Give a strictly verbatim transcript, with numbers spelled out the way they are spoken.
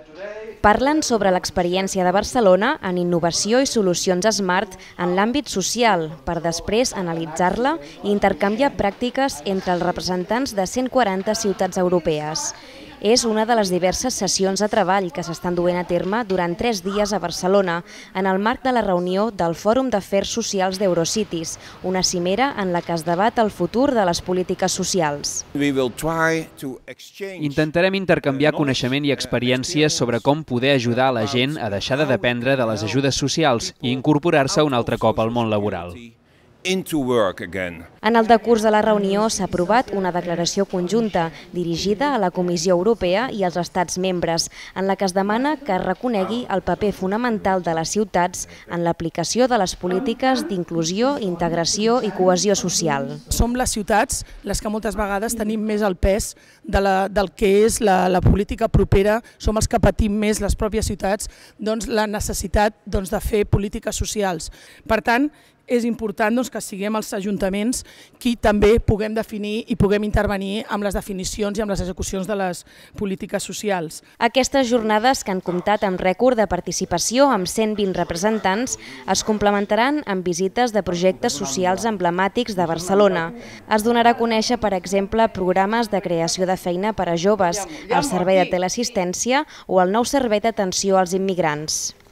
Parlen sobre l'experiència de Barcelona en innovació i solucions smart en l'àmbit social, per després analitzar-la i intercanviar pràctiques entre els representants de cent quaranta ciutats europees. És una de les diverses sessions de treball que s'estan duent a terme durant tres dies a Barcelona, en el marc de la reunió del Fòrum d'Afers Socials d'Eurocities, una cimera en la que es debat el futur de les polítiques socials. Intentarem intercanviar coneixement i experiències sobre com poder ajudar a la gent a deixar de dependre de les ajudes socials i incorporar-se un altre cop al món laboral. En el decurs de la reunió s'ha aprovat una declaració conjunta dirigida a la Comissió Europea i als Estats membres, en la que es demana que es reconegui el paper fonamental de les ciutats en l'aplicació de les polítiques d'inclusió, integració i cohesió social. Som les ciutats les que moltes vegades tenim més el pes de la, del que és la, la política propera, som els que patim més, les pròpies ciutats, doncs, la necessitat doncs, de fer polítiques socials. Per tant, és important doncs, que siguem els ajuntaments qui també puguem definir i puguem intervenir amb les definicions i amb les execucions de les polítiques socials. Aquestes jornades, que han comptat amb rècord de participació amb cent vint representants, es complementaran amb visites de projectes socials emblemàtics de Barcelona. Es donarà a conèixer, per exemple, programes de creació de feina per a joves, el servei de teleassistència o el nou servei d'atenció als immigrants.